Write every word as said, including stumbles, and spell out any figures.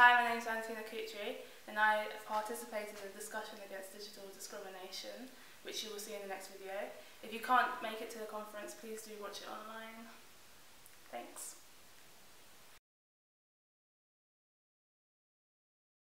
Hi, my name is Vanessa and I participated in a discussion against digital discrimination, which you will see in the next video. If you can't make it to the conference, please do watch it online. Thanks.